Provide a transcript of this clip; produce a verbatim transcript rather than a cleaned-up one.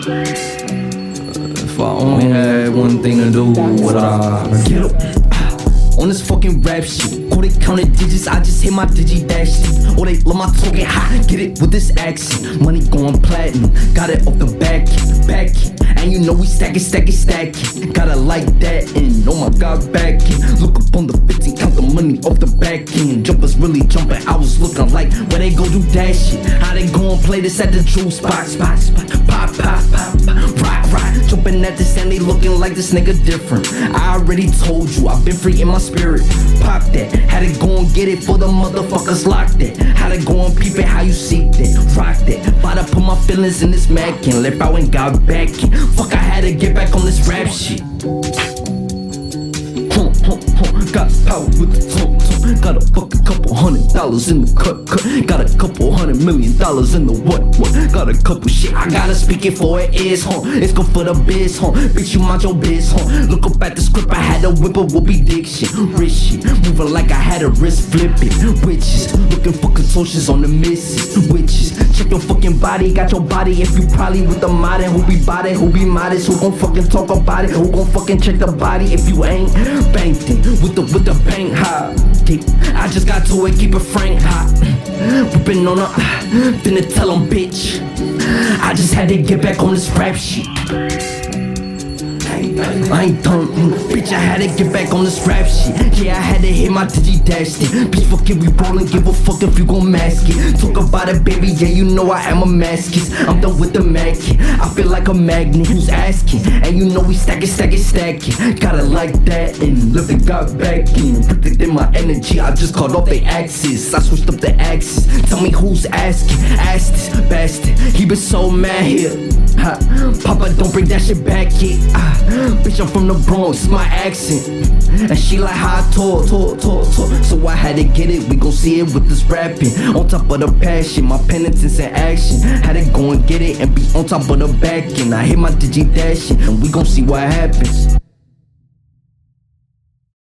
If I only had one thing to do, would I get up? On this fucking rap shit, call it counted digits, I just hit my digi dash shit. Or they love my talking hot, get it with this accent. Money going platinum, got it off the back, back. And you know we stack it, stack it, stack it. Gotta like that and oh my god, back in. Look up on the fifteen, count the money off the back end. Jumpers really jumping, I was looking like where they go do that shit. How they go and play this at the jewel spot, spot, spot. Pop, pop, pop, pop, rock, rock. Jumping at this and they looking like this nigga different. I already told you, I've been free in my spirit. Pop that, had to go and get it for the motherfuckers locked that. Had to go and peep it how you seek that, rock that. About to put my feelings in this Mac and left out and got back in. Fuck, I had to get back on this rap shit. Huh, huh, huh. Got power with the tongue, tongue. Got a fucking couple hundred dollars in the cut, cut. Got a couple hundred million dollars in the what, what. Got a couple shit, I gotta speak it for it is, huh. It's good for the biz, huh. Bitch, you mind your biz, huh. Look up at the script, I had to whip a whoopie dick shit. Rich shit, moving like I had a wrist flipping. Witches, looking for consortiums on the misses. Witches, check your fucking body, got your body. If you probably with the modern, who be body, who be modest, who gon' fucking talk about it, who gon' fucking check the body. If you ain't banked it, with the, with the bank high. I just got to it, keep it frank hot. Whipping on her, finna tell him bitch. I just had to get back on this rap shit. I ain't done, mm, bitch, I had to get back on this rap shit. Yeah, I had to hit my digi dash it. Bitch, fuck it, we rollin', give a fuck if you gon' mask it. Talk about it, baby, yeah, you know I am a maskist. I'm done with the magnet, I feel like a magnet. Who's asking? And you know we stack it, stack it, stack it. Gotta like that and live it, got back in. Protecting my energy, I just called off the axis. I switched up the axis, tell me who's asking. Ask this bastard, he been so mad here. Ha, Papa, don't bring that shit back yet. Ah, bitch, I'm from the Bronx, my accent. And she like how I talk, talk, talk, talk. So I had to get it, we gon' see it with this rapping. On top of the passion, my penitence and action. Had to go and get it and be on top of the back end. I hit my digi dashing and we gon' see what happens.